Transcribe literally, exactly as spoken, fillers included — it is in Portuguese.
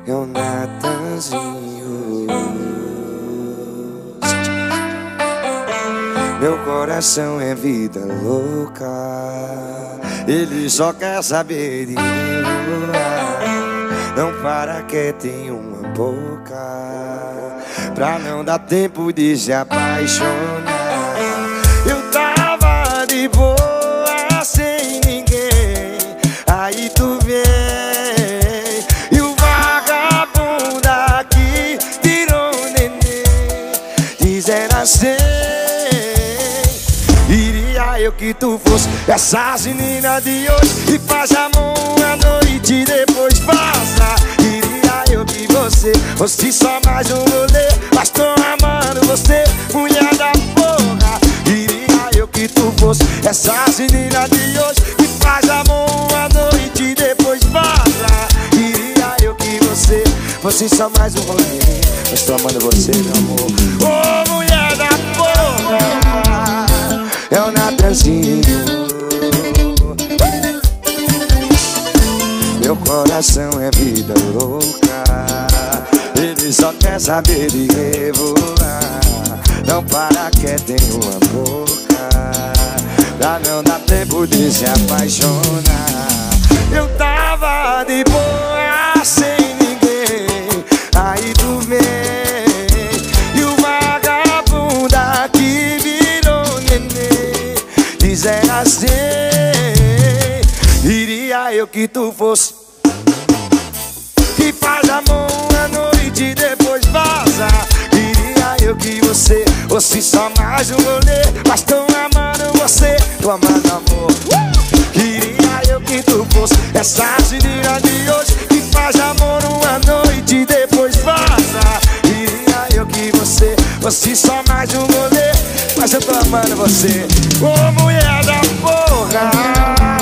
é o Natanzinho. Meu coração é vida louca, ele só quer saber de rebolar. Não para quieto em uma boca, pra não dar tempo de se apaixonar. Eu tava de boa sem ninguém, aí tu vem e o vagabundo aqui tirou o neném. Dizer assim, iria eu que tu fosse essas meninas de hoje e faz amor à noite e depois vaza. Iria eu que você fosse só mais um rolê, mas tô amando você, mulher da porra. Iria eu que tu fosse essas meninas de hoje que faz amor à noite e depois vaza. Iria eu que você fosse só mais um rolê, mas tô amando você, meu amor. Ô oh, mulher da porra, é o Natanzinho. Meu coração é vida louca, ele só quer saber de rebolar. Não para quieto em uma boca, pra não dar tempo de se apaixonar. Eu tava de boa sem ninguém, aí tu vem e o vagabundo aqui virou neném. Dizer assim, iria eu que tu fosse que faz amor à noite e depois vaza. Iria eu que você fosse só mais um rolê, mas tô amando você, tô amando amor. Iria eu que tu fosse essas meninas de hoje que faz amor à noite e depois vaza. Iria eu que você fosse só mais um rolê, mas eu tô amando você, ô oh, mulher da porra.